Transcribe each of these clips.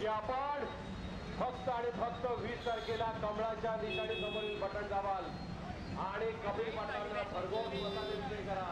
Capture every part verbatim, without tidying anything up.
आपण फक्त आणि फक्त वीस तारखेला कमळाच्या निशाणी समोरील बटन दाबाल आणि कबीर पाटलांना भरघोस मताने विजयी करा.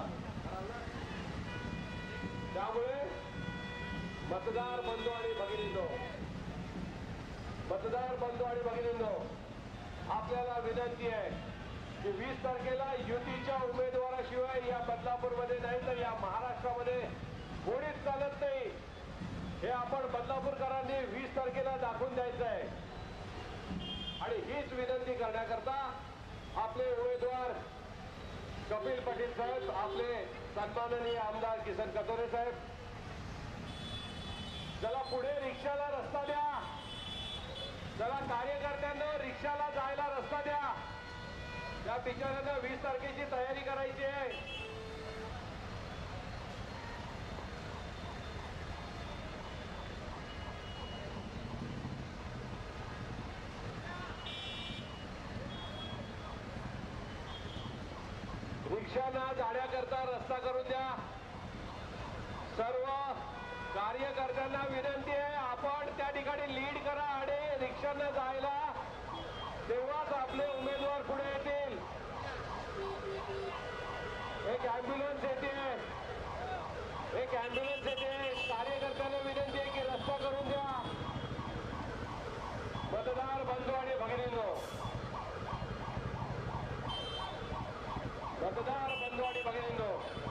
त्यामुळे मतदार बंधू आणि भगिनींनो मतदार बंधू आणि भगिनींनो आपल्याला विनंती आहे की वीस तारखेला युतीच्या उमेदवाराशिवाय या बदलापूरमध्ये नाही तर या महाराष्ट्रामध्ये कोणीच चालत नाही. हे आपण बदलापूरकरांनी वीस तारखेला दाखवून द्यायचं आहे आणि हीच विनंती करण्याकरता आपले उमेदवार कपिल पाटील साहेब, आपले सन्माननीय आमदार किसन कथोरे साहेब, चला पुढे रिक्षाला रस्ता द्या, चला कार्यकर्त्यांना रिक्षाला जायला रस्ता द्या. त्या बिचाऱ्यांना वीस तारखेची तयारी करायची आहे. रिक्षांना जाण्याकरता रस्ता करून द्या. सर्व कार्यकर्त्यांना विनंती आहे आपण त्या ठिकाणी लीड करा आणि रिक्षांना जायला, तेव्हाच आपले उमेदवार पुढे येतील. एक ॲम्ब्युलन्स येते एक ॲम्ब्युलन्स येते कार्यकर्त्यांना विनंती आहे की रस्ता करून द्या. मतदार बंधू आणि भगिनींनो मतदार बंधू आणि भगिनींनो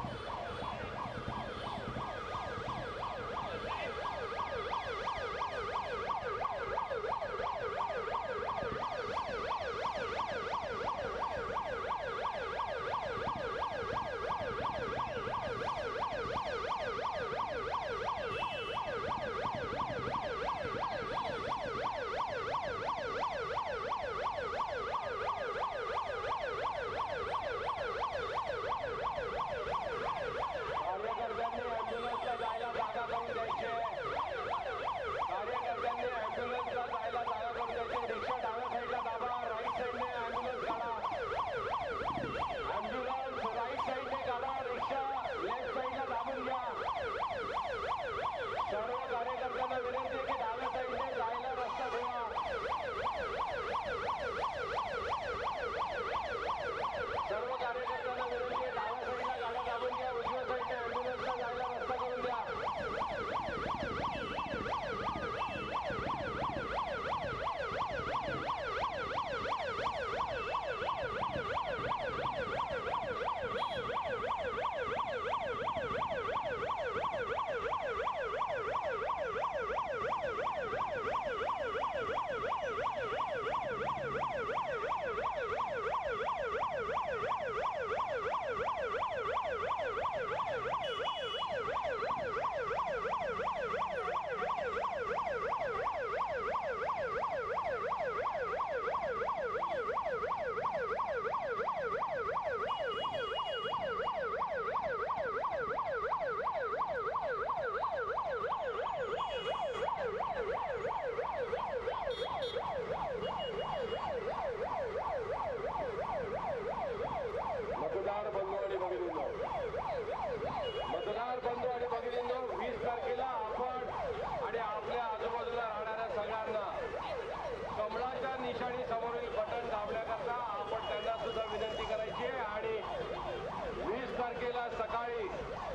सकाळी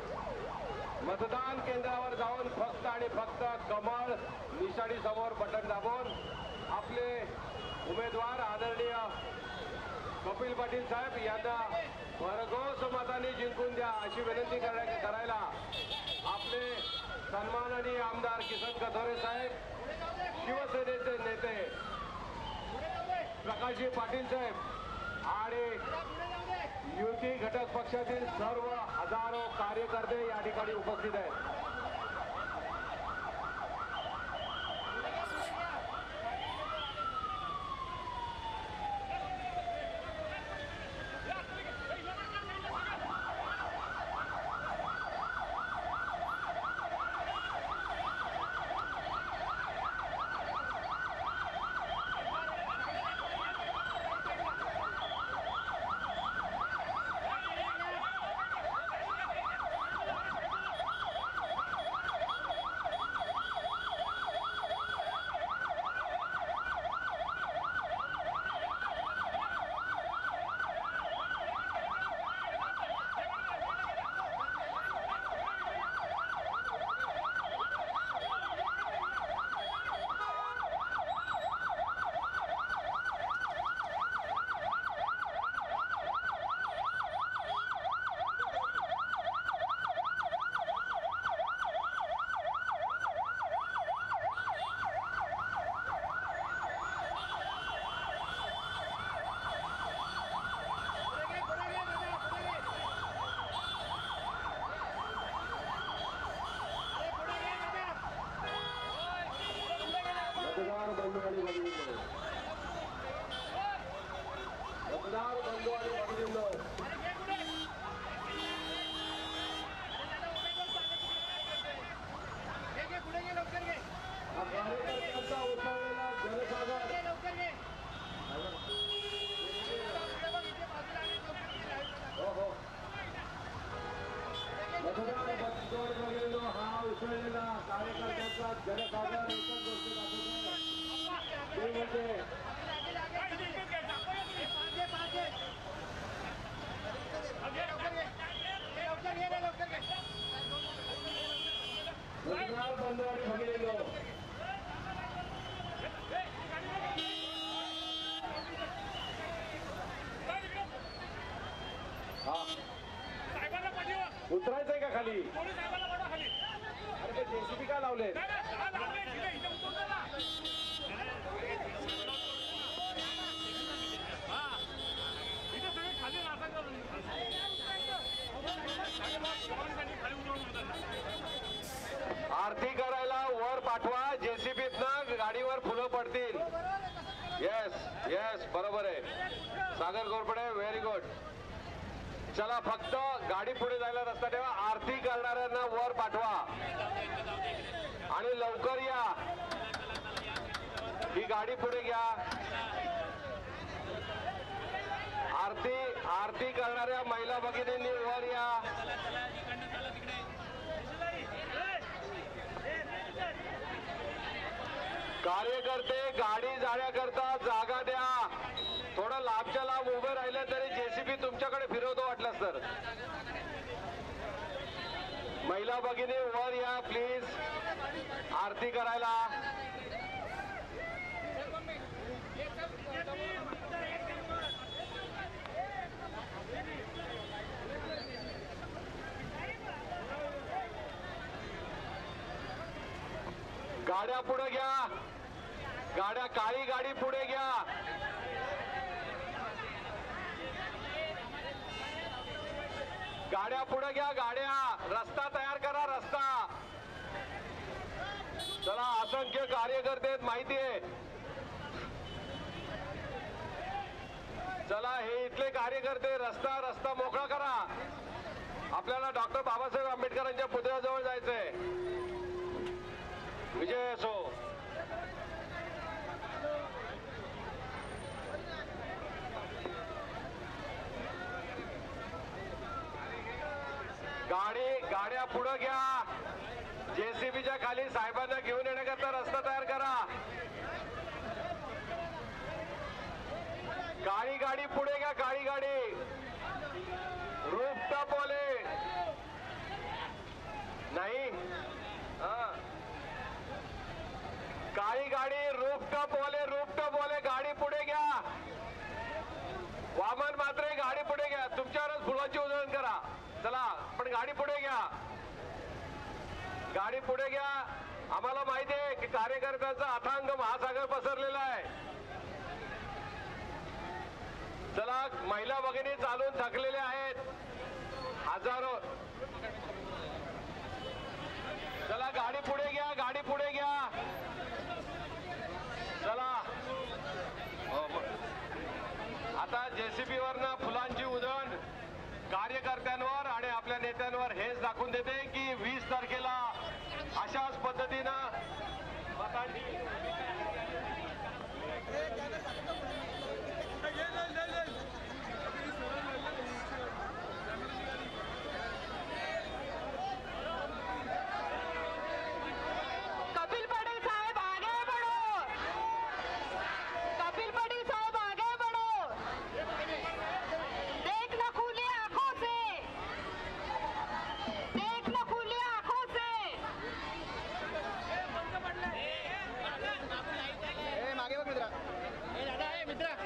मतदान केंद्रावर जाऊन फक्त आणि फक्त कमळ निशाणी समोर बटन दाबून आपले उमेदवार आदरणीय कपिल पाटील साहेब यांना भरघोस मताने जिंकून द्या अशी विनंती करायला आपले सन्माननीय आमदार किसन कथोरे साहेब, शिवसेनेचे नेते प्रकाशजी पाटील साहेब आणि युती घटक पक्षातील सर्व हजारो कार्यकर्ते या ठिकाणी उपस्थित आहेत. बंदोड बघेलो हा उसळलेला कार्यकर्त्यांचा जनसाधारण एकच गोष्ट दाखवतो ते म्हणजे गुजरात बंदोड बघेलो हा उतरायचंय का खाली अरे ते जेसीबी का लावले आरती करायला वर पाठवा जेसीबीत ना गाडीवर फुलं पडतील येस येस बरोबर आहे सागर घोरपडे व्हेरी गुड चला फक्त गाडी पुढे जायला रस्ता ठेवा आरती करणाऱ्यांना वर पाठवा आणि लवकर या ही गाडी पुढे घ्या आरती आरती करणाऱ्या महिला भगिनींनी वर या कार्यकर्ते गाडी जाण्याकरता जागा द्या थोडं लांबच्या लांब उभे राहिले तरी जेसीबी तुमच्याकडे फिरवतो वाटलं तर महिला भगिनी वर या प्लीज आरती करायला गाड्या पुढे घ्या गाड्या काळी गाडी पुढे घ्या गाड्या पुढे घ्या गाड्या रस्ता तयार करा रस्ता चला असंख्य कार्यकर्ते आहेत माहिती आहे चला हे इथले कार्यकर्ते रस्ता रस्ता मोकळा करा आपल्याला डॉक्टर बाबासाहेब आंबेडकरांच्या पुतळ्याजवळ जायचंय विजय असो गाडी गाड्या पुढे घ्या जेसीबीच्या खाली साहेबांना घेऊन येण्याकरता रस्ता तयार करा काळी गाडी पुढे घ्या काळी गाडी रूफटॉप वाले नाही हा काळी गाडी रूफटॉप वाले रूफटॉप वाले गाडी पुढे घ्या वामन मात्रे गाडी पुढे घ्या तुमच्यावरच फुलांची उधळण करा चला पण गाडी पुढे घ्या गाडी पुढे घ्या आम्हाला माहिती आहे की कार्यकर्त्यांचा अथांग महासागर पसरलेला आहे चला महिला भगिनी चालून थकलेल्या आहेत हजारो चला गाडी पुढे घ्या गाडी पुढे घ्या चला आता जेसीबी वरनं फुलांची उधळण कार्यकर्त्यांवर आणि आपल्या नेत्यांवर हेच दाखवून देते की वीस तारखेला अशाच पद्धतीनं कपिल पटेल साहेब आगे बढ़ो कपिल पटेल साहब आगे बढ़ो देखना खुली आंखों से देखना खुली आंखों से मागे बघ मित्रा. ए दादा ए मित्रा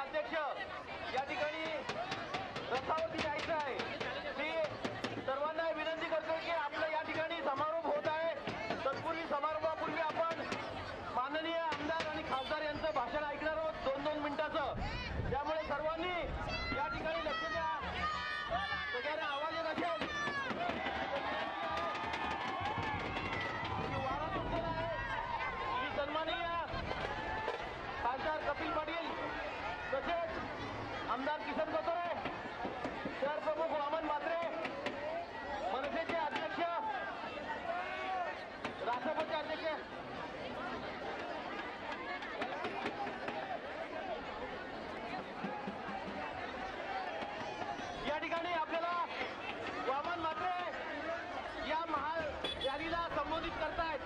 अध्यक्ष या ठिकाणी रथावरती जायचं आहे. मी सर्वांना विनंती करतो की आपलं या ठिकाणी समारोप होत आहे. तत्पूर्वी समारोपापूर्वी आपण माननीय आमदार आणि खासदार यांचं भाषण ऐकणार आहोत दोन दोन मिनिटाचं. त्यामुळे सर्वांनी या ठिकाणी लक्ष द्या. सगळ्यांना आवाज येत असेल वारा सुटलेला आहे. मी सन्माननीय खासदार कपिल पाटील तसेच आमदार किसन कथोरे, शहर प्रमुख वामन म्हात्रे, मनसेचे अध्यक्ष, राष्ट्रपती अध्यक्ष या ठिकाणी आपल्याला वामन म्हात्रे या महा रॅलीला संबोधित करतायत.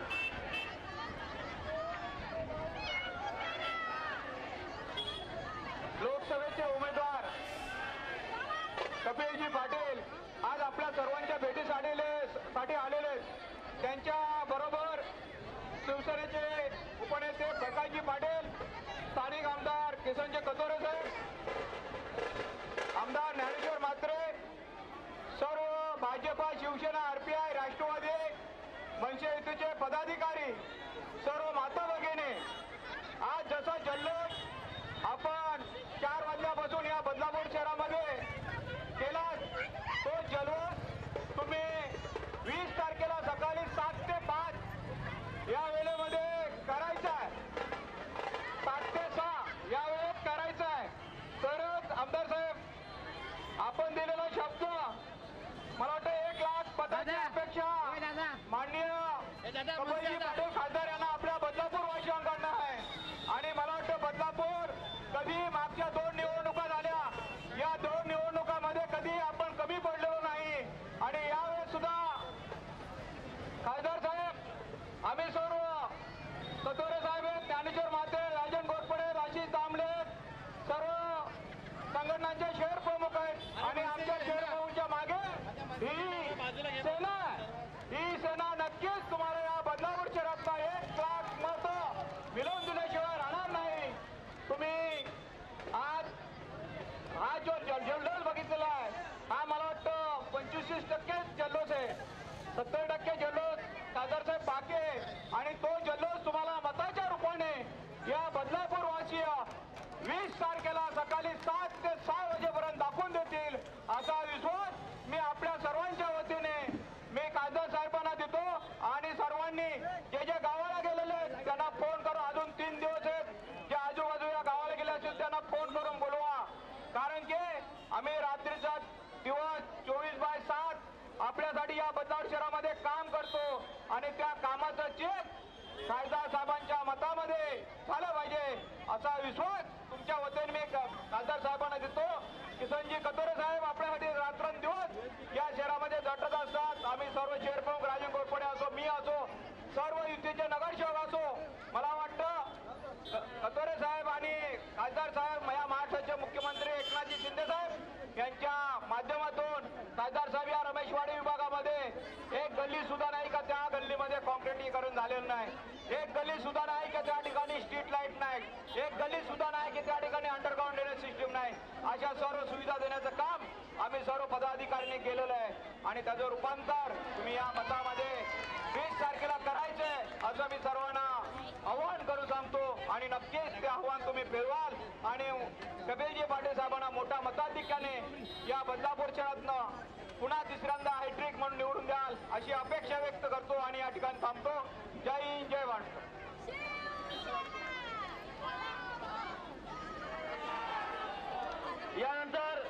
लोकसभेचे उमेदवार कपिलजी पाटील आज आपल्या सर्वांच्या भेटीसाठी साठी आलेले आहेत. त्यांच्या बरोबर शिवसेनेचे उपनेते प्रकाशजी पाटील, स्थानिक आमदार किसनजी कथोरे साहेब, आमदार ज्ञानेश्वर म्हात्रे, सर्व भाजपा, शिवसेना, आरपीआय, राष्ट्रवादी, मनसे युतीचे पदाधिकारी, सर्व माता भगिनी, आज जसा जल्लोष आपण चार वाजल्यापासून या बदलापूर शहरामध्ये केला, तो जल्लोष तुम्ही वीस तारखेला सकाळी सात ते पाच या वेळेमध्ये करायचा आहे. सात ते सहा या वेळेत करायचा आहे. तरच आमदार साहेब आपण दिलेला शब्द, मला वाटतं एक लाख पदाची अपेक्षा माननीय कपिलजी पाटील खासदार यांना आपल्या बदलापूर वासियांकडनं आहे. आणि मला वाटतं बदलापूर कधी मागच्या दोन निवडणुका झाल्या, या दोन निवडणुकामध्ये कधी आपण कमी पडलेलो नाही. आणि यावेळेस सुद्धा खासदार साहेब, आम्ही सर्व कथोरे साहेब, ज्ञानेश्वर म्हात्रे, राजन घोरपडे, आशिष दामले, सर्व संघटनांचे शहर प्रमुख आहेत. आणि आमच्या शहर प्रमुखच्या मागे ही सेना आहे. ही सेना नक्कीच तुम्हाला या बदलापूर शहरातला एक लाख मत मिळवून दिल्याशिवाय राहणार नाही. तुम्ही आज हा जो जल्लोष बघितलेला आहे, हा मला वाटतं पंचवीस टक्के जल्लोष आहे. सत्तर टक्के जल्लोष खासदार साहेब बाकी आहे. आणि तो जल्लोष तुम्हाला मताच्या रूपाने या बदलापूर वासीय वीस तारखेला सकाळी सात ते सहा वाजेपर्यंत दाखवून देतील असा विश्वास मी आपल्या सर्वांच्या वतीने मी खासदार साहेबांना देतो. आणि सर्वांनी जे जे गावाला गेलेले आहेत त्यांना फोन करून, अजून तीन दिवस आहेत, जे आजूबाजूच्या गावाला गेले असतील त्यांना फोन करून बोलवा. कारण की आम्ही रात्रीचा दिवस चोवीस बाय सात आपल्यासाठी या बदलापूर शहरामध्ये काम करतो. आणि त्या कामाचं चेक खासदार साहेबांच्या मतामध्ये झालं पाहिजे असा विश्वास तुमच्या वतीने मी खासदार साहेबांना देतो. किसनजी कथोरे साहेब आपल्यासाठी रात्रंदिवस या शहरामध्ये झटत असतात. आम्ही सर्व शहर प्रमुख, राजन घोरपडे असो, मी असो, सर्व युतीचे नगरसेवक असो, मला वाटतं कथोरे साहेब आणि खासदार साहेब, या महाराष्ट्राचे मुख्यमंत्री एकनाथजी शिंदे साहेब यांच्या माध्यमातून खासदार साहेब या रमेशवाडी विभागामध्ये एक गल्ली सुद्धा नाही का त्या गल्लीमध्ये कॉन्क्रिटीकरण झालेलं नाही. एक गल्ली सुद्धा नाही की त्या ठिकाणी स्ट्रीट लाईट नाही. एक गल्ली सुद्धा नाही की त्या ठिकाणी अंडरग्राऊंड ड्रेनेज सिस्टीम नाही. अशा सर्व सुविधा देण्याचं काम आम्ही सर्व पदाधिकाऱ्यांनी केलेलं आहे. आणि त्याचं रूपांतर तुम्ही या मतामध्ये वीस तारखेला करायचंय असं मी सर्वांना आव्हान करून सांगतो. आणि नक्कीच ते आव्हान तुम्ही पेलवाल आणि कपिलजी पाटील साहेबांना मोठ्या मताधिक्याने या बदलापूर शहरातनं पुन्हा तिसऱ्यांदा हॅट्रिक म्हणून निवडून द्याल अशी अपेक्षा व्यक्त करतो. आणि या ठिकाणी थांबतो. जय हिंद, जय महाराष्ट्र. यानंतर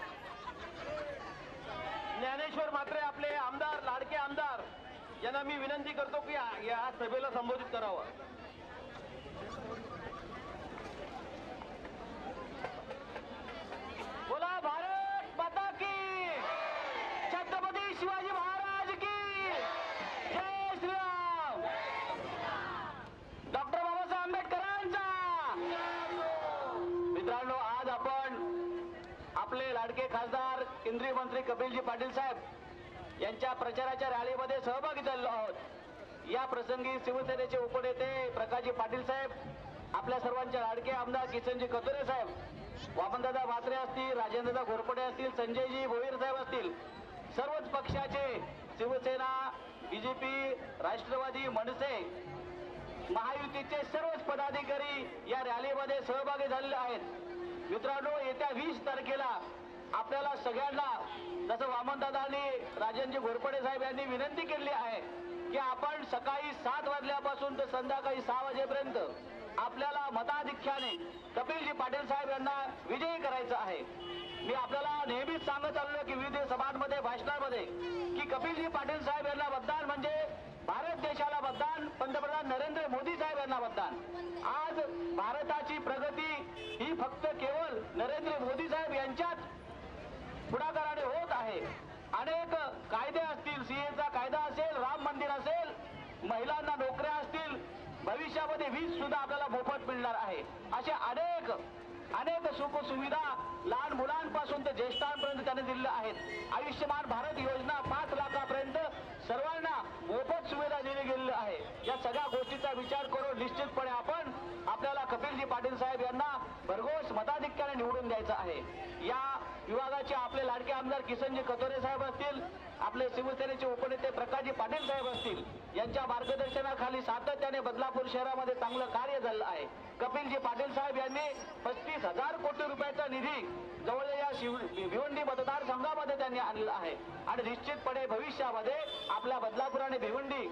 ज्ञानेश्वर म्हात्रे आपले आमदार, लाडके आमदार यांना मी विनंती करतो की या सभेला संबोधित करावं. बोला भारत माता की, छत्रपती शिवाजी महाराज की जय श्रीराम. डॉक्टर बाबासाहेब आंबेडकरांचा. मित्रांनो, आज आपण आपले लाडके खासदार केंद्रीय मंत्री कपिलजी पाटील साहेब यांच्या प्रचाराच्या रॅलीमध्ये सहभागी झालो आहोत. या प्रसंगी शिवसेनेचे उपनेते प्रकाशजी पाटील साहेब, आपल्या सर्वांचे लाडके आमदार किसनजी कथोरे साहेब, वामन वामनदादा म्हात्रे असतील, राजेंद्रदा घोरपडे असतील, संजयजी भोईर साहेब असतील, सर्वच पक्षाचे शिवसेना, बीजेपी, राष्ट्रवादी, मनसे, महायुतीचे सर्वच पदाधिकारी या रॅलीमध्ये सहभागी झालेले आहेत. मित्रांनो, येत्या वीस तारखेला आपल्याला सगळ्यांना, जसं वामनदादांनी, राजेंद्र घोरपडे साहेब यांनी विनंती केली आहे की आपण सकाळी सात वाजल्यापासून तर संध्याकाळी सहा वाजेपर्यंत आपल्याला मताधिक्याने कपिलजी पाटील साहेब यांना विजयी करायचं आहे. मी आपल्याला नेहमीच सांगत आलो की विविध सभांमध्ये, भाषणामध्ये, की कपिलजी पाटील साहेब यांना मतदान म्हणजे भारत देशाला मतदान, पंतप्रधान नरेंद्र मोदी साहेब यांना मतदान. आज भारताची प्रगती ही फक्त केवळ नरेंद्र मोदी साहेब यांच्याच पुढाकाराने होत आहे. अनेक कायदे असतील, सीएचा कायदा असेल, राम मंदिर असेल, महिलांना नोकऱ्या असतील, भविष्यामध्ये वीज सुद्धा आपल्याला मोफत मिळणार आहे. अशा अनेक अनेक सुख सुविधा लहान मुलांपासून ते ज्येष्ठांपर्यंत त्यांनी दिलेल्या आहेत. आयुष्यमान भारत योजना पाच लाखापर्यंत सर्वांना मोफत सुविधा दिली गेलेली आहे. या सगळ्या गोष्टीचा विचार करून निश्चितपणे आपण आपल्याला कपिलजी पाटील साहेब यांना भरघोस मताधिक्याने निवडून द्यायचं आहे. या विभागाचे आपले लाडके आमदार किसनजी कतोरे साहेब असतील, आपले शिवसेनेचे उपनेते प्रकाशजी पाटील साहेब असतील, यांच्या मार्गदर्शनाखाली सातत्याने बदलापूर शहरामध्ये चांगलं कार्य झालं आहे. कपिलजी पाटील साहेब यांनी पस्तीस हजार कोटी रुपयाचा निधी जवळ या शिव भिवंडी मतदारसंघामध्ये त्यांनी आणलेला आहे आणि निश्चितपणे भविष्यामध्ये आपल्या बदलापूर आणि भिवंडी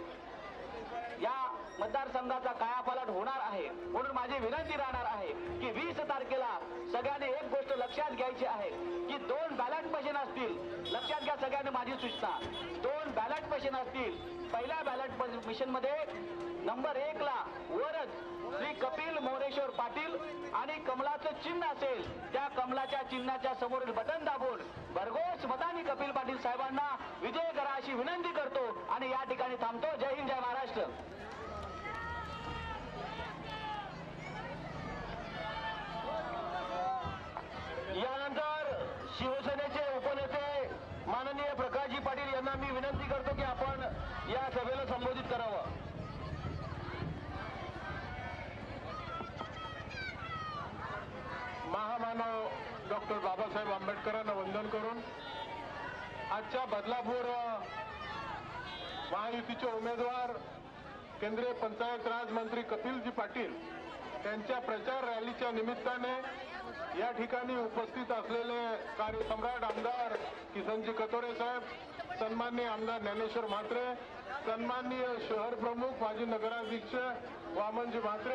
या मतदारसंघाचा कायापालट होणार आहे. म्हणून माझी विनंती राहणार आहे की वीस तारखेला सगळ्यांनी एक गोष्ट लक्षात घ्यायची आहे की दोन बॅलट मशीन असतील. लक्षात घ्या सगळ्यांनी माझी सूचना, दोन बॅलट मशीन असतील. पहिल्या बॅलट मशीन मध्ये नंबर एक ला वरच श्री कपिल मोरेश्वर पाटील आणि कमलाचं चिन्ह असेल. त्या कमलाच्या चिन्हाच्या समोरील बटन दाबून भरघोस मतांनी कपिल पाटील साहेबांना विजय करा अशी विनंती करतो आणि या ठिकाणी थांबतो. जय हिंद, जय महाराष्ट्र. यानंतर शिवसेनेचे उपनेते माननीय प्रकाशजी पाटील यांना मी विनंती करतो की आपण या सभेला संबोधित करावं. महामानव डॉक्टर बाबासाहेब आंबेडकरांना वंदन करून आजच्या बदलापूर महायुतीचे उमेदवार केंद्रीय पंचायत राज मंत्री कपिलजी पाटील यांच्या प्रचार रॅलीच्या निमित्ताने या ठिकाणी उपस्थित असलेले कार्यसम्राट आमदार किसनजी कतोरे साहेब, सन्माननीय आमदार ज्ञानेश्वर म्हात्रे, सन्माननीय शहर प्रमुख माजी नगराध्यक्ष वामनजी म्हात्रे,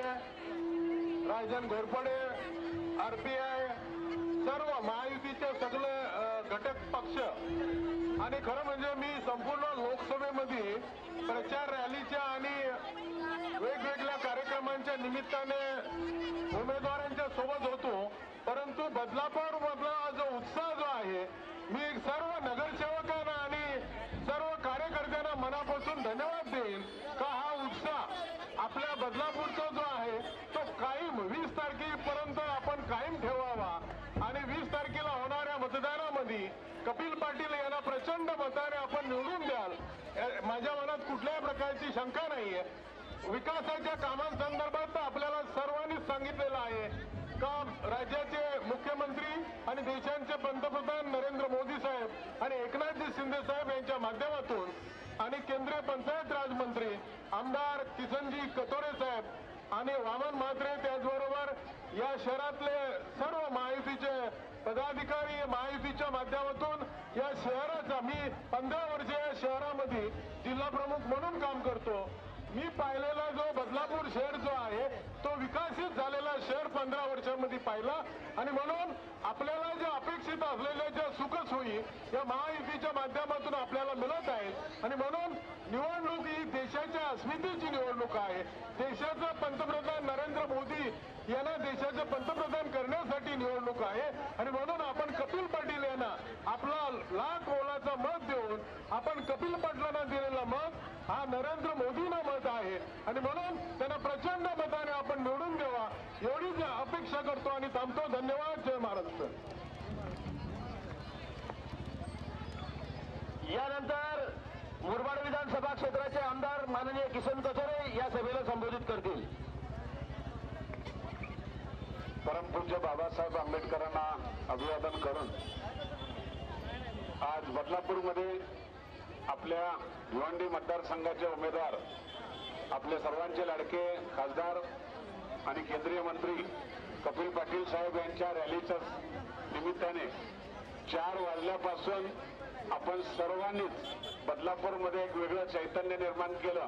राजन घोरपडे, आरपीआय, सर्व महायुतीचे सगळे घटक पक्ष आणि खरं म्हणजे मी संपूर्ण लोकसभेमध्ये प्रचार रॅलीच्या आणि वेगवेगळ्या कार्यक्रमांच्या निमित्ताने उमेदवारांच्या सोबत होतो. परंतु बदलापूर मधला जो उत्साह जो आहे, मी सर्व नगरसेवकांना आणि सर्व कार्यकर्त्यांना मनापासून धन्यवाद देईन का हा उत्साह आपल्या बदलापूरचा जो आहे तो कायम वीस तारखेपर्यंत आपण कायम ठेवावा आणि वीस तारखेला होणाऱ्या मतदानामध्ये कपिल पाटील यांना प्रचंड मताने आपण निवडून द्याल. माझ्या मनात कुठल्याही प्रकारची शंका नाहीये. विकासाच्या कामांसंदर्भात आपल्याला सर्वांनीच सांगितलेलं आहे का राज्याचे मुख्यमंत्री आणि देशाचे पंतप्रधान नरेंद्र मोदी साहेब आणि एकनाथजी शिंदे साहेब यांच्या माध्यमातून आणि केंद्रीय पंचायत राज मंत्री आमदार किसनजी कतोरे साहेब आणि वामन म्हात्रे, त्याचबरोबर या शहरातले सर्व महायुतीचे पदाधिकारी महायुतीच्या माध्यमातून या शहराचा, मी पंधरा वर्ष या शहरामध्ये जिल्हा प्रमुख म्हणून काम करतो. मी पाहिलेला जो बदलापूर शहर जो आहे तो विकसित झालेला शहर पंधरा वर्षांमध्ये पाहिला आणि म्हणून आपल्याला ज्या अपेक्षित असलेल्या ज्या सुखसोयी या महायुतीच्या माध्यमातून आपल्याला मिळत आहेत आणि म्हणून निवडणूक ही देशाच्या अस्मितेची निवडणूक आहे. देशाचा पंतप्रधान नरेंद्र मोदी यांना देशाचे पंतप्रधान करण्यासाठी निवडणूक आहे आणि म्हणून आपण कपिल पाटील यांना आपला लाख मोलाचा मत देऊन आपण कपिल पाटलांना दिलेला मत हा नरेंद्र मोदींना मत आहे आणि म्हणून त्यांना प्रचंड मताने आपण निवडून द्यावा एवढीच अपेक्षा करतो आणि थांबतो. धन्यवाद. जय महाराष्ट्र. यानंतर मुरबाड विधानसभा क्षेत्राचे आमदार माननीय किसन कचोरे या सभेला संबोधित करतील. परमपूज्य बाबासाहेब आंबेडकरांना अभिवादन करून आज बदलापूरमध्ये आपल्या भिवंडी मतदारसंघाचे उमेदवार आपले सर्वांचे लाडके खासदार आणि केंद्रीय मंत्री कपिल पाटील साहेब यांच्या रॅलीच्या निमित्ताने चार वाजल्यापासून आपण सर्वांनीच बदलापूरमध्ये एक वेगळं चैतन्य निर्माण केलं.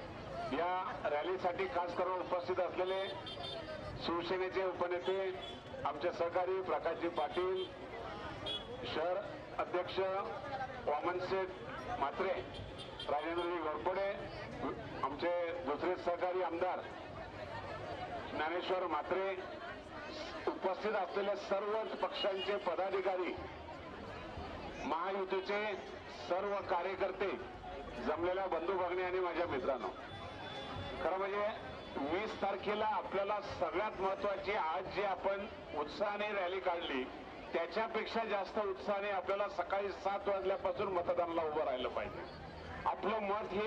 या रॅलीसाठी खास करून उपस्थित असलेले शिवसेनेचे उपनेते आमचे सहकारी प्रकाशजी पाटील, शहर अध्यक्ष वामनशेठ म्हात्रे, राजेंद्रजी घोरपडे, आमचे दुसरे सहकारी आमदार ज्ञानेश्वर म्हात्रे, उपस्थित असलेल्या सर्वच पक्षांचे पदाधिकारी, महायुतीचे सर्व कार्यकर्ते, जमलेल्या बंधू भगिनी आणि माझ्या मित्रांनो, खरं म्हणजे वीस तारखेला आपल्याला सगळ्यात महत्वाची आज जी आपण उत्साहाने रॅली काढली त्याच्यापेक्षा जास्त उत्साहाने आपल्याला सकाळी सात वाजल्यापासून मतदानाला उभं राहिलं पाहिजे. आपलं मत हे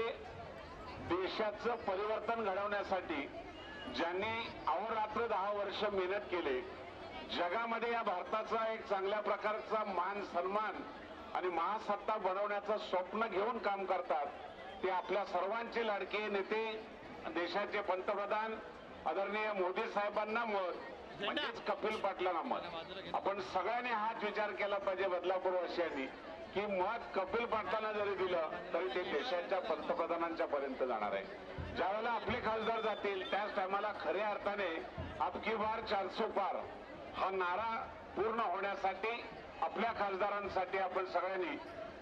देशाचं परिवर्तन घडवण्यासाठी ज्यांनी अहोरात्र दहा वर्ष मेहनत केले, जगामध्ये या भारताचा एक चांगल्या प्रकारचा मान सन्मान आणि महासत्ता बनवण्याचं स्वप्न घेऊन काम करतात, ते आपल्या सर्वांचे लाडके नेते देशाचे पंतप्रधान आदरणीय मोदी साहेबांना मत म्हणजेच कपिल पाटलांना मत. आपण सगळ्यांनी हाच विचार केला पाहिजे बदलापूरवासियांनी की मत कपिल पाटलांना जरी दिलं तरी ते देशाच्या पंतप्रधानांच्या पर्यंत जाणार आहे. ज्यावेळेला आपले खासदार जातील त्याच टायमाला खऱ्या अर्थाने अबकी बार चारसो पार हा नारा पूर्ण होण्यासाठी आपल्या खासदारांसाठी आपण सगळ्यांनी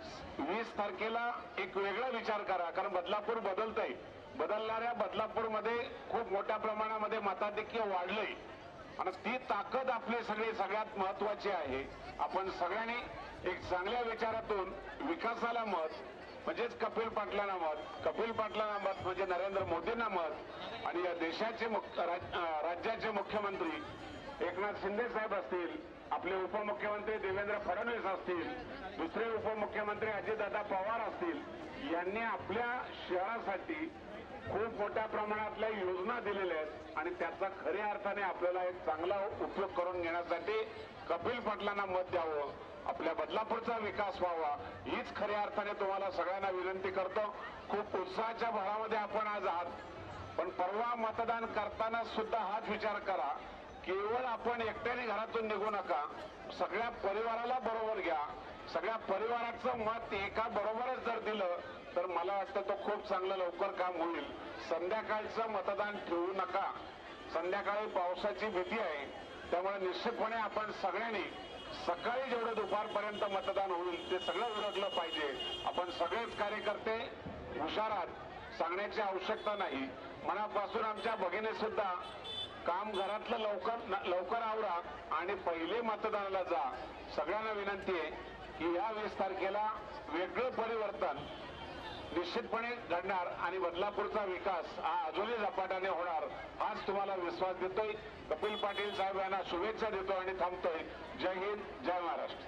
वीस तारखेला एक वेगळा विचार करा. कारण बदलापूर बदलतंय, बदलणाऱ्या बदलापूरमध्ये खूप मोठ्या प्रमाणामध्ये मताधिक्य वाढलंय आणि ती ताकद आपली सगळी सगळ्यात महत्वाची आहे. आपण सगळ्यांनी एक चांगल्या विचारातून विकासाला मत म्हणजेच कपिल पाटलांना मत, कपिल पाटलांना मत म्हणजे नरेंद्र मोदींना मत आणि या देशाचे राज्याचे मुख्यमंत्री एकनाथ शिंदे साहेब असतील, आपले उपमुख्यमंत्री देवेंद्र फडणवीस असतील, दुसरे उपमुख्यमंत्री अजितदादा पवार असतील, यांनी आपल्या शहरासाठी खूप मोठ्या प्रमाणातल्या योजना दिलेल्या आहेत आणि त्याचा खऱ्या अर्थाने आपल्याला एक चांगला उपयोग करून घेण्यासाठी कपिल पाटलांना मत द्यावं, आपल्या बदलापूरचा विकास व्हावा हीच खऱ्या अर्थाने तुम्हाला सगळ्यांना विनंती करतो. खूप उत्साहाच्या भरामध्ये आपण आज आहात, पण परवा मतदान करताना सुद्धा हाच विचार करा, केवळ आपण एकट्याने घरातून निघू नका, सगळ्या परिवाराला बरोबर घ्या. सगळ्या परिवाराचं मत एका बरोबरच जर दिलं तर मला वाटतं तो खूप चांगलं लवकर काम होईल. संध्याकाळचं मतदान ठेवू नका, संध्याकाळी पावसाची भीती आहे, त्यामुळे निश्चितपणे आपण सगळ्यांनी सकाळी जेवढं दुपारपर्यंत मतदान होईल ते सगळं उरकलं पाहिजे. आपण सगळेच कार्यकर्ते हुशार आहात, सांगण्याची आवश्यकता नाही. मनापासून आमच्या भगिनी सुद्धा काम घरातलं लवकर लवकर आवरा आणि पहिले मतदानाला जा. सगळ्यांना विनंती आहे की या वीस तारखेला वेगळं परिवर्तन निश्चितपणे घडणार आणि बदलापूरचा विकास हा अजूनही झपाट्याने होणार हाच तुम्हाला विश्वास देतोय. कपिल पाटील साहेब यांना शुभेच्छा देतो आणि थांबतोय. जय हिंद, जय महाराष्ट्र.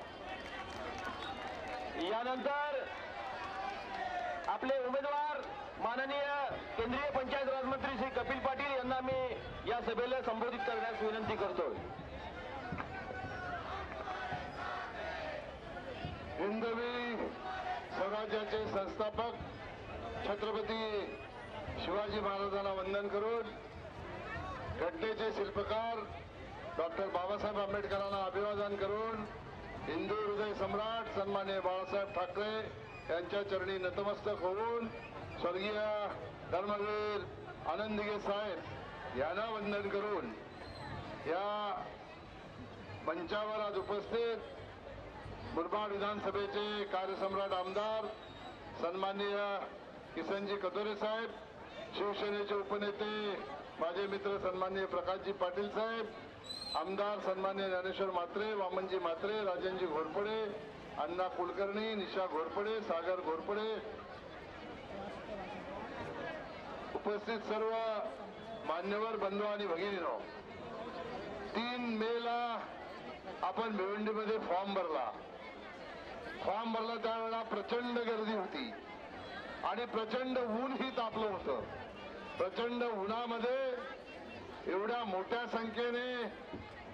यानंतर आपले उमेदवार माननीय केंद्रीय पंचायत राज मंत्री श्री कपिल पाटील यांना मी या सभेला संबोधित करण्यास विनंती करतोय. हिंदवी स्वराज्याचे संस्थापक छत्रपती शिवाजी महाराजांना वंदन करून, घटनेचे शिल्पकार डॉक्टर बाबासाहेब आंबेडकरांना अभिवादन करून, हिंदू हृदय सम्राट सन्माननीय बाळासाहेब ठाकरे यांच्या चरणी नतमस्तक होऊन स्वर्गीय धर्मवीर आनंद दिघे साहेब यांना वंदन करून या मंचावर आज उपस्थित मुरबाड विधानसभेचे कार्यसम्राट आमदार सन्माननीय किसनजी कदोरे साहेब, शिवसेनेचे उपनेते माझे मित्र सन्माननीय प्रकाशजी पाटील साहेब, आमदार सन्माननीय ज्ञानेश्वर म्हात्रे, वामनजी म्हात्रे, राजेंद्रजी घोरपडे, अण्णा कुलकर्णी, निशा घोरपडे, सागर घोरपडे, उपस्थित सर्व मान्यवर बंधू आणि भगिनींनो, तीन मे ला आपण भिवंडीमध्ये फॉर्म भरला. फॉर्म भरला त्यावेळेला प्रचंड गर्दी होती आणि प्रचंड ऊन ही तापलं होतं. प्रचंड उन्हामध्ये एवढ्या मोठ्या संख्येने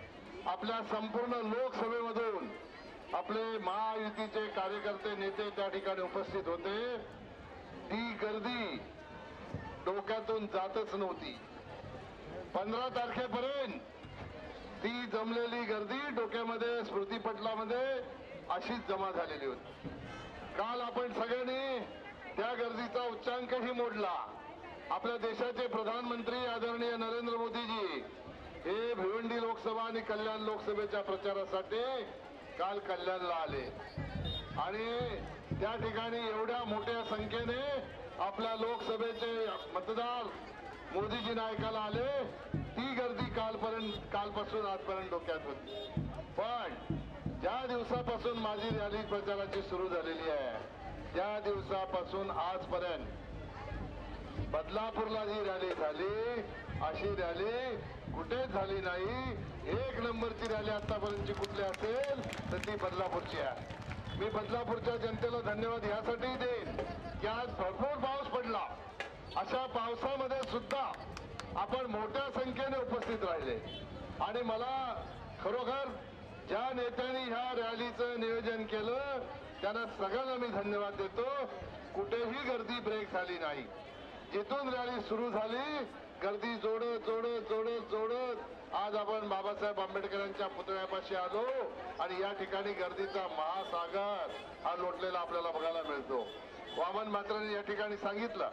आपल्या संपूर्ण लोकसभेमधून आपले महायुतीचे कार्यकर्ते नेते त्या ठिकाणी उपस्थित होते. ती गर्दी डोक्यातून जातच नव्हती. पंधरा तारखेपर्यंत ती जमलेली गर्दी डोक्यामध्ये स्मृतीपटलामध्ये अशीच जमा झालेली होती. काल आपण सगळ्यांनी त्या गर्दीचा उच्चांकही मोडला. आपल्या देशाचे प्रधानमंत्री आदरणीय नरेंद्र मोदीजी हे भिवंडी लोकसभा आणि कल्याण लोकसभेच्या प्रचारासाठी काल कल्याणला आले आणि त्या ठिकाणी एवढ्या मोठ्या संख्येने आपल्या लोकसभेचे मतदार मोदीजींना ऐकायला आले. ती गर्दी कालपर्यंत कालपासून आजपर्यंत डोक्यात होती. पण ज्या दिवसापासून माझी रॅली प्रचाराची सुरू झालेली आहे त्या दिवसापासून आजपर्यंत बदलापूरला जी रॅली झाली अशी रॅली कुठेच झाली नाही. एक नंबरची रॅली आतापर्यंतची कुठली असेल तर ती बदलापूरची आहे. मी बदलापूरच्या जनतेला धन्यवाद यासाठी देईन की आज भरपूर पाऊस पडला. अशा पावसामध्ये सुद्धा आपण मोठ्या संख्येने उपस्थित राहिले आणि मला खरोखर ज्या नेत्यांनी ह्या रॅलीचं नियोजन केलं त्यांना सगळ्यांना मी धन्यवाद देतो. कुठेही गर्दी ब्रेक झाली नाही. जिथून रॅली सुरू झाली गर्दी जोडत जोडत जोडत जोडत आज आपण बाबासाहेब आंबेडकरांच्या पुतळ्यापाशी आलो आणि या ठिकाणी गर्दीचा महासागर हा लोटलेला आपल्याला बघायला मिळतो. वामन म्हात्रेंनी या ठिकाणी सांगितलं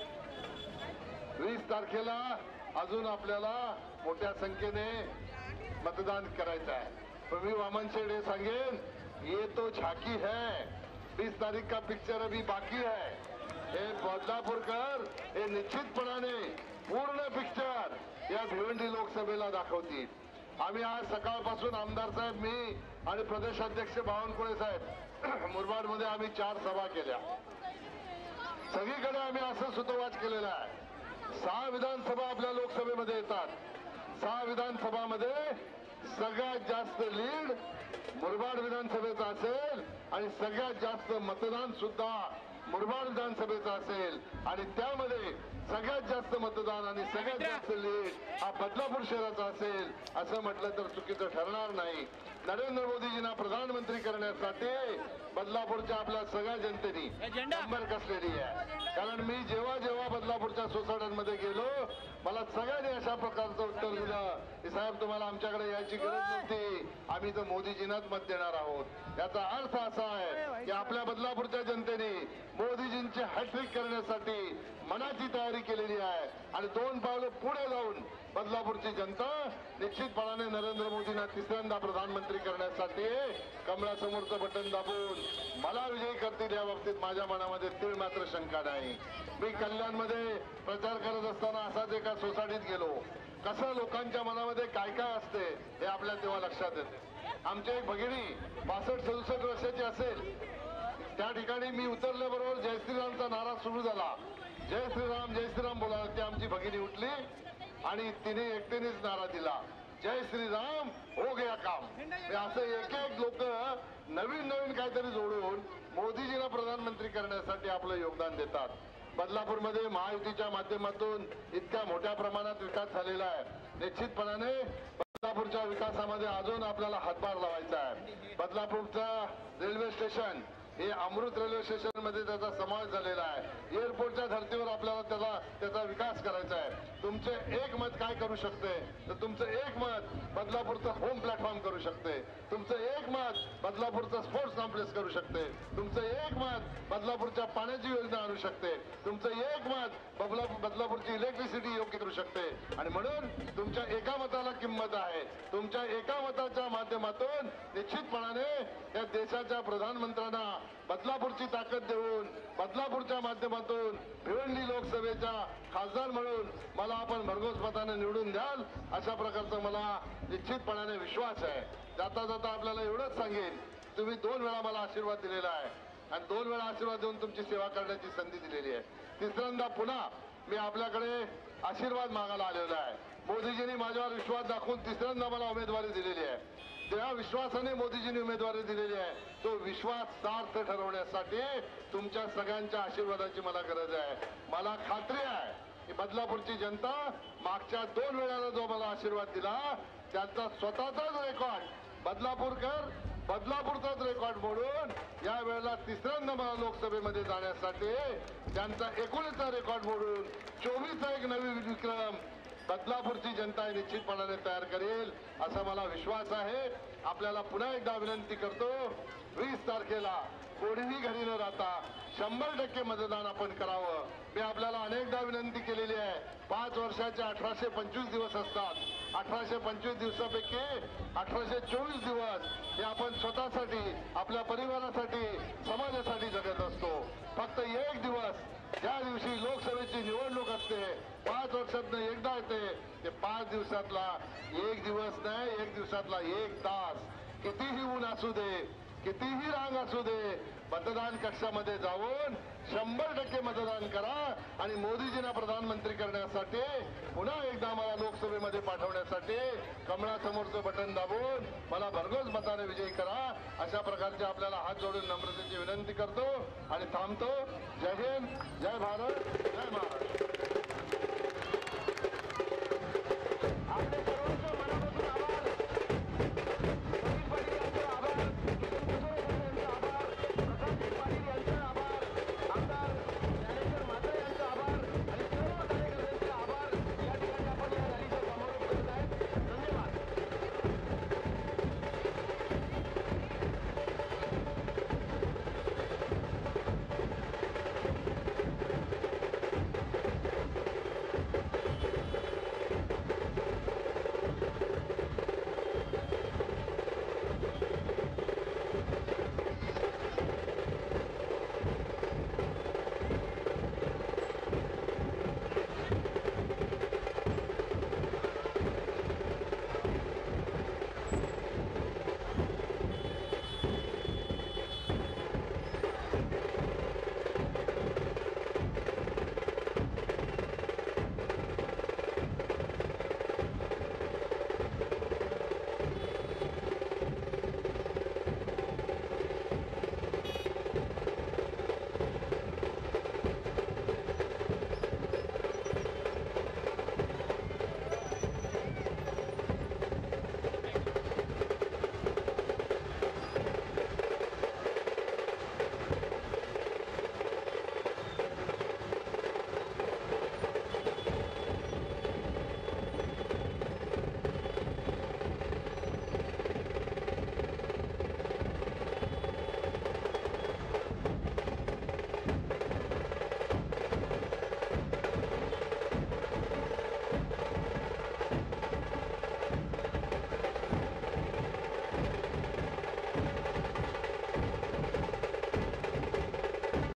वीस तारखेला अजून आपल्याला मोठ्या संख्येने मतदान करायचं आहे. पण मी वामन शेठ हे सांगेन ये तो झाकी है, बीस तारीख का पिक्चर अभी बाकी है. हे बदलापूरकर हे निश्चितपणाने पूर्ण पिक्चर या भिवंडी लोकसभेला दाखवतील. आम्ही आज सकाळपासून आमदार साहेब मी आणि प्रदेशाध्यक्ष बावनकुळे साहेब मुरबाड मध्ये आम्ही चार सभा केल्या. सगळीकडे आम्ही असं सुतोवाच केलेला आहे. सहा विधानसभा आपल्या लोकसभेमध्ये येतात. सहा विधानसभामध्ये सगळ्यात जास्त लीड मुरबाड विधानसभेचा असेल आणि सगळ्यात जास्त मतदान सुद्धा मुरबाड विधानसभेचा असेल आणि त्यामध्ये सगळ्यात जास्त मतदान आणि सगळ्यात जास्त लीड हा बदलापूर शहराचा असेल असं म्हटलं तर चुकीचं ठरणार नाही. नरेंद्र मोदीजींना प्रधानमंत्री करण्यासाठी बदलापूरच्या आपल्या सगळ्या जनतेने नंबर कसलेली आहे. कारण मी जेव्हा जेव्हा बदलापूरच्या सोसायट्यांमध्ये गेलो मला सगळ्यांनी अशा प्रकारचं उत्तर दिलं की साहेब तुम्हाला आमच्याकडे यायची गरज नव्हती, आम्ही तर मोदीजींनाच मत देणार आहोत. याचा अर्थ असा आहे की आपल्या बदलापूरच्या जनतेने मोदीजींची हॅट्रिक करण्यासाठी मनाची तयारी केलेली आहे आणि दोन पावलं पुढे जाऊन बदलापूरची जनता निश्चितपणाने नरेंद्र मोदींना तिसऱ्यांदा प्रधानमंत्री करण्यासाठी कमळासमोरचं बटन दाबून मला विजयी करतील या बाबतीत माझ्या मनामध्ये तीळ मात्र शंका नाही. मी कल्याणमध्ये प्रचार करत असताना असाच एका सोसायटीत गेलो. कसं लोकांच्या मनामध्ये काय काय असते हे आपल्या तेव्हा लक्षात येते. आमची एक भगिनी बासष्ट सदुसष्ट वर्षाची असेल. त्या ठिकाणी मी उतरल्याबरोबर जय श्रीरामचा नारा सुरू झाला. जय श्रीराम जय श्रीराम बोला. ती आमची भगिनी उठली आणि तिने एकटीनेच नारा दिला जय श्रीराम हो गया काम. असं एक एक लोक नवीन नवीन काहीतरी जोडून मोदीजींना प्रधानमंत्री करण्यासाठी आपलं योगदान देतात. बदलापूरमध्ये महायुतीच्या माध्यमातून इतक्या मोठ्या प्रमाणात विकास झालेला आहे. निश्चितपणाने बदलापूरच्या विकासामध्ये अजून आपल्याला हातभार लावायचा आहे. बदलापूरचा रेल्वे स्टेशन हे अमृत रेल्वे स्टेशन मध्ये त्याचा समावेश झालेला आहे. एअरपोर्टच्या धर्तीवर आपल्याला त्याचा त्याचा विकास करायचा आहे. तुमचे एक मत काय करू शकते तर तुमचं एक मत बदलापूरचं होम प्लॅटफॉर्म करू शकते. तुमचं एक मत बदलापूरचं स्पोर्ट्स कॉम्प्लेक्स करू शकते. तुमचं एक मत बदलापूरच्या पाण्याची योजना आणू शकते. तुमचं एक मत बदला बदलापूरची इलेक्ट्रिसिटी योग्य करू शकते. आणि म्हणून तुमच्या एका मताला किंमत आहे. तुमच्या एका मताच्या माध्यमातून निश्चितपणाने या देशाच्या प्रधानमंत्र्यांना बदलापूरची ताकद देऊन बदलापूरच्या माध्यमातून भिवंडी लोकसभेच्या खासदार म्हणून मला आपण भरघोस मताने निवडून द्याल अशा प्रकारचा मला निश्चितपणाने विश्वास आहे. जाता जाता आपल्याला एवढंच सांगेन तुम्ही दोन वेळा मला आशीर्वाद दिलेला आहे आणि दोन वेळा आशीर्वाद देऊन तुमची सेवा करण्याची संधी दिलेली आहे. तिसऱ्यांदा पुन्हा मी आपल्याकडे आशीर्वाद मागायला आलेलो आहे. मोदीजींनी माझ्यावर विश्वास दाखवून तिसऱ्यांदा मला उमेदवारी दिलेली आहे. त्या विश्वासाने मोदीजींनी उमेदवारी दिलेली आहे. तो विश्वास सार्थ ठरवण्यासाठी तुमच्या सगळ्यांच्या आशीर्वादाची मला गरज आहे. मला खात्री आहे की बदलापूरची जनता मागच्या दोन वेळाला जो मला आशीर्वाद दिला त्यांचा स्वतःचाच रेकॉर्ड बदलापूरकर बदलापूरचाच रेकॉर्ड मोडून या वेळेला तिसऱ्यांदा मला लोकसभेमध्ये जाण्यासाठी त्यांचा एकोणीसचा रेकॉर्ड मोडून चोवीसचा एक नवी विक्रम बदलापूरची जनता निश्चितपणाने तयार करेल असा मला विश्वास आहे. आपल्याला पुन्हा एकदा विनंती करतो, वीस तारखेला कोणीही घरी न राहता शंभर टक्के मतदान आपण करावं. मी आपल्याला अनेकदा विनंती केलेली आहे. पाच वर्षाचे अठराशे पंचवीस दिवस असतात. अठराशे पंचवीस दिवसापैकी अठराशे चोवीस दिवस हे आपण स्वतःसाठी, आपल्या परिवारासाठी, समाजासाठी जगत असतो. फक्त एक दिवस ज्या दिवशी लोकसभेची निवडणूक असते, पाच वर्षातनं एकदा येते, ते पाच दिवसातला एक दिवस नाही, एक दिवसातला एक तास, कितीही ऊन असू दे, कितीही रांग असू दे, मतदान कक्षामध्ये जाऊन शंभर टक्के मतदान करा आणि मोदीजींना प्रधानमंत्री करण्यासाठी, पुन्हा एकदा मला लोकसभेमध्ये पाठवण्यासाठी कमळासमोरचं बटन दाबून मला भरघोस मताने विजयी करा. अशा प्रकारचे आपल्याला हात जोडून नम्रतेची विनंती करतो आणि थांबतो. जय हिंद, जय भारत, जय महाराष्ट्र.